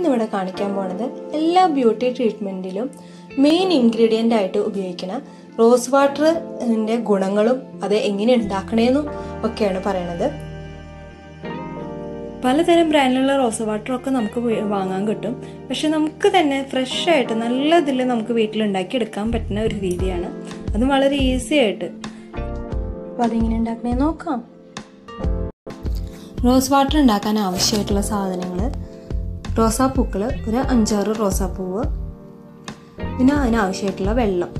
ഞാനിന്നിവിടെ കാണിക്കാൻ പോണത് എല്ലാ ബ്യൂട്ടി ട്രീറ്റ്മെൻറ്റിലും മെയിൻ ഇൻഗ്രീഡിയൻ്റ് ആയിട്ട് ഉപയോഗിക്കുന്ന റോസ് വാട്ടറിൻ്റെ ഗുണങ്ങളും അത് എങ്ങനെ ഉണ്ടാക്കണേന്നും ഒക്കെയാണ് പറയണത്. പലതരം ബ്രാൻഡിലുള്ള റോസ് വാട്ടറൊക്കെ നമുക്ക് വാങ്ങാൻ കിട്ടും. പക്ഷെ നമുക്ക് തന്നെ ഫ്രഷ് ആയിട്ട് നല്ല ഇതിൽ നമുക്ക് വീട്ടിലുണ്ടാക്കി എടുക്കാൻ പറ്റുന്ന ഒരു രീതിയാണ്. അതും വളരെ ഈസി ആയിട്ട്. അപ്പോൾ അതെങ്ങനെ ഉണ്ടാക്കണേ നോക്കാം. റോസ് വാട്ടർ ഉണ്ടാക്കാൻ ആവശ്യമായിട്ടുള്ള സാധനങ്ങൾ: റോസാപ്പൂക്കൾ ഒരു 5-6 റോസാപ്പൂവ്, പിന്നെ അതിനാവശ്യമായിട്ടുള്ള വെള്ളം.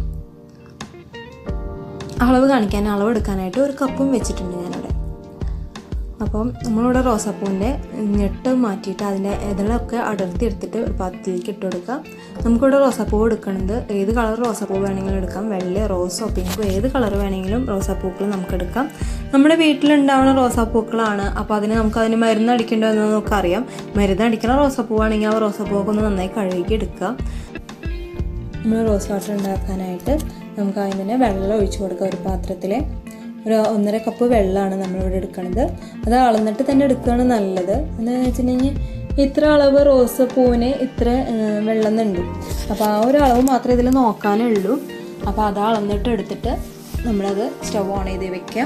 അളവ് എടുക്കാനായിട്ട് ഒരു കപ്പും വെച്ചിട്ടുണ്ട് ഞാനിവിടെ. അപ്പം നമ്മളിവിടെ റോസാപ്പൂവിൻ്റെ ഞെട്ട് മാറ്റിയിട്ട് അതിൻ്റെ ഇതളൊക്കെ അടർത്തി എടുത്തിട്ട് ഒരു പാത്രത്തിലേക്ക് ഇട്ട് കൊടുക്കുക. നമുക്കിവിടെ റോസാപ്പൂവ് എടുക്കുന്നത് ഏത് കളർ റോസാപ്പൂവ് വേണമെങ്കിലും എടുക്കാം. വെള്ള, റോസോ, പിങ്കോ ഏത് കളർ വേണമെങ്കിലും റോസാപ്പൂക്കൾ നമുക്ക് എടുക്കാം. നമ്മുടെ വീട്ടിലുണ്ടാവുന്ന റോസാപ്പൂക്കളാണ്. അപ്പോൾ അതിന് മരുന്ന് അടിക്കേണ്ടതെന്ന് നമുക്ക് അറിയാം. മരുന്ന് അടിക്കുന്ന റോസാപ്പൂവാണെങ്കിൽ ആ റോസാപ്പൂവൊക്കെ ഒന്ന് നന്നായി കഴുകി എടുക്കുക. നമ്മൾ റോസ് വാട്ടർ ഉണ്ടാക്കാനായിട്ട് നമുക്ക് അതിന് തന്നെ വെള്ളം ഒഴിച്ചു കൊടുക്കുക. ഒരു പാത്രത്തിൽ ഒരു 1.5 കപ്പ് വെള്ളമാണ് നമ്മളിവിടെ എടുക്കുന്നത്. അത് അളന്നിട്ട് തന്നെ എടുക്കുകയാണ് നല്ലത്. എന്താണെന്ന് വെച്ചിട്ടുണ്ടെങ്കിൽ ഇത്ര അളവ് റോസ് പൂവിന് ഇത്ര വെള്ളം എന്നുണ്ട്. അപ്പോൾ ആ ഒരു അളവ് മാത്രമേ ഇതിൽ നോക്കാനേ ഉള്ളൂ. അപ്പോൾ അത് അളന്നിട്ട് എടുത്തിട്ട് നമ്മളത് സ്റ്റവ് ഓൺ ചെയ്ത് വെക്കാം.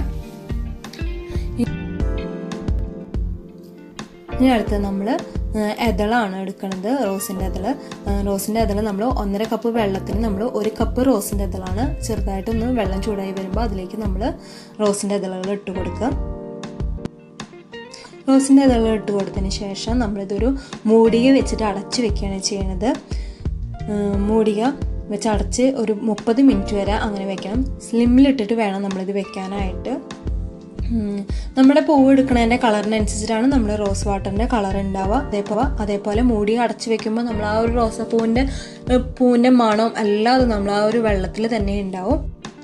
ഇനി അടുത്ത് നമ്മൾ ഇതളാണ് എടുക്കുന്നത്, റോസിൻ്റെ ഇതൾ. നമ്മൾ 1.5 കപ്പ് വെള്ളത്തിന് നമ്മൾ 1 കപ്പ് റോസിൻ്റെ ഇതളാണ്. ചെറുതായിട്ടൊന്ന് വെള്ളം ചൂടായി വരുമ്പോൾ അതിലേക്ക് നമ്മൾ റോസിൻ്റെ ഇതളുകൾ ഇട്ട് കൊടുക്കുക. റോസിൻ്റെ ഇതളുകൾ ഇട്ട് കൊടുത്തതിന് ശേഷം നമ്മളിതൊരു മൂടിക വെച്ചിട്ട് അടച്ച് വെക്കുകയാണ് ചെയ്യുന്നത്. മൂടിക വെച്ച് അടച്ച് ഒരു 30 മിനിറ്റ് വരെ അങ്ങനെ വെക്കണം. സ്ലിമ്മിലിട്ടിട്ട് വേണം നമ്മളിത് വെക്കാനായിട്ട്. നമ്മുടെ പൂവ് എടുക്കുന്നതിൻ്റെ കളറിനനുസരിച്ചിട്ടാണ് നമ്മുടെ റോസ് വാട്ടറിൻ്റെ കളർ ഉണ്ടാവുക. അതേപോലെ മൂടി അടച്ചു വെക്കുമ്പോൾ നമ്മൾ ആ ഒരു പൂവിൻ്റെ മണവും എല്ലാം നമ്മൾ ആ ഒരു വെള്ളത്തിൽ തന്നെ ഉണ്ടാവും.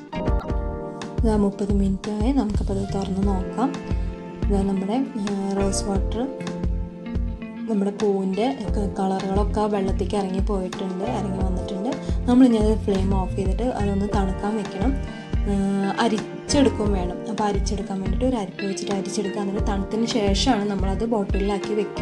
30 മിനിറ്റായി. നമുക്കപ്പോൾ അത് തുറന്ന് നോക്കാം. ഇതാ നമ്മുടെ റോസ് വാട്ടർ, നമ്മുടെ പൂവിൻ്റെ കളറുകളൊക്കെ വെള്ളത്തേക്ക് ഇറങ്ങി വന്നിട്ടുണ്ട്. നമ്മളിനി അത് ഫ്ലെയിം ഓഫ് ചെയ്തിട്ട് അതൊന്ന് തണുക്കാൻ വെക്കണം. അരിച്ചെടുക്കുകയും വേണം. അപ്പോൾ അരിച്ചെടുക്കാൻ വേണ്ടിയിട്ട് ഒരു അരിപ്പ് വെച്ചിട്ട് അരിച്ചെടുക്കുക. എന്നിട്ട് തണുത്തതിന് ശേഷമാണ് നമ്മളത് ബോട്ടിലാക്കി വെക്കുക.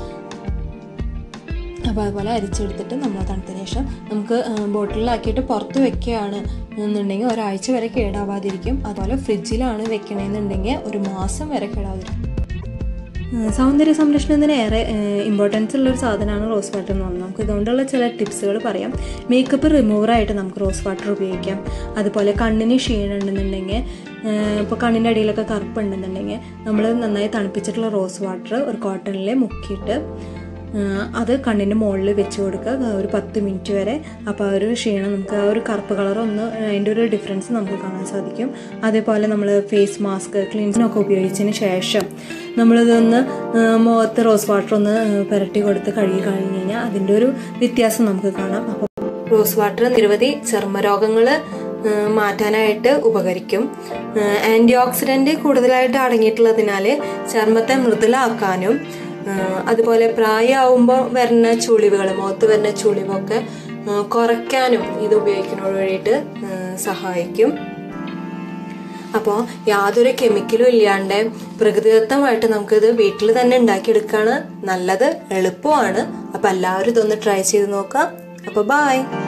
അപ്പോൾ അതുപോലെ അരിച്ചെടുത്തിട്ട് നമ്മൾ തണുത്തതിന് ശേഷം നമുക്ക് ബോട്ടിലാക്കിയിട്ട് പുറത്ത് വെക്കുകയാണ് എന്നുണ്ടെങ്കിൽ ഒരാഴ്ച വരെ കേടാവാതിരിക്കും. അതുപോലെ ഫ്രിഡ്ജിലാണ് വെക്കണമെന്നുണ്ടെങ്കിൽ 1 മാസം വരെ കേടാവാതിരിക്കും. സൗന്ദര്യ സംരക്ഷണത്തിന് ഏറെ ഇമ്പോർട്ടൻസ് ഉള്ളൊരു സാധനമാണ് റോസ് വാട്ടർ എന്ന് പറഞ്ഞാൽ. നമുക്ക് ഇതുകൊണ്ടുള്ള ചില ടിപ്സുകൾ പറയാം. മേക്കപ്പ് റിമൂവറായിട്ട് നമുക്ക് റോസ് വാട്ടർ ഉപയോഗിക്കാം. അതുപോലെ കണ്ണിന് ക്ഷീണം ഉണ്ടെന്നുണ്ടെങ്കിൽ, ഇപ്പോൾ കണ്ണിൻ്റെ അടിയിലൊക്കെ കറുപ്പുണ്ടെന്നുണ്ടെങ്കിൽ നമ്മൾ നന്നായി തണുപ്പിച്ചിട്ടുള്ള റോസ് വാട്ടർ ഒരു കോട്ടണിൽ മുക്കിയിട്ട് അത് കണ്ണിൻ്റെ മുകളിൽ വെച്ച് കൊടുക്കുക ഒരു 10 മിനിറ്റ് വരെ. അപ്പോൾ ആ ഒരു ക്ഷീണം നമുക്ക് ആ ഒരു കറുപ്പ് കളറൊന്ന് അതിൻ്റെ ഒരു ഡിഫറൻസ് നമുക്ക് കാണാൻ സാധിക്കും. അതേപോലെ നമ്മൾ ഫേസ് മാസ്ക് ക്ലീൻസിനൊക്കെ ഉപയോഗിച്ചതിന് ശേഷം നമ്മളിതൊന്ന് മുഖത്ത് റോസ് വാട്ടർ ഒന്ന് പുരട്ടി കൊടുത്ത് കഴുകി കഴിഞ്ഞ് കഴിഞ്ഞാൽ അതിൻ്റെ ഒരു വ്യത്യാസം നമുക്ക് കാണാം. അപ്പോൾ റോസ് വാട്ടർ നിരവധി ചർമ്മരോഗങ്ങൾ മാറ്റാനായിട്ട് ഉപകരിക്കും. ആൻറ്റി ഓക്സിഡൻറ്റ് കൂടുതലായിട്ട് അടങ്ങിയിട്ടുള്ളതിനാൽ ചർമ്മത്തെ മൃദുലാക്കാനും അതുപോലെ പ്രായമാകുമ്പോൾ വരുന്ന ചുളിവുകൾ, മുഖത്ത് വരുന്ന ചുളിവൊക്കെ കുറയ്ക്കാനും ഇത് ഉപയോഗിക്കുന്നതോട് വേണ്ടിയിട്ട് സഹായിക്കും. അപ്പോൾ യാതൊരു കെമിക്കലും ഇല്ലാണ്ട് പ്രകൃതിദത്തമായിട്ട് നമുക്കിത് വീട്ടിൽ തന്നെ ഉണ്ടാക്കിയെടുക്കുകയാണ് നല്ലത്, എളുപ്പമാണ്. അപ്പോൾ എല്ലാവരും ഇതൊന്ന് ട്രൈ ചെയ്ത് നോക്കാം. അപ്പോൾ ബൈ.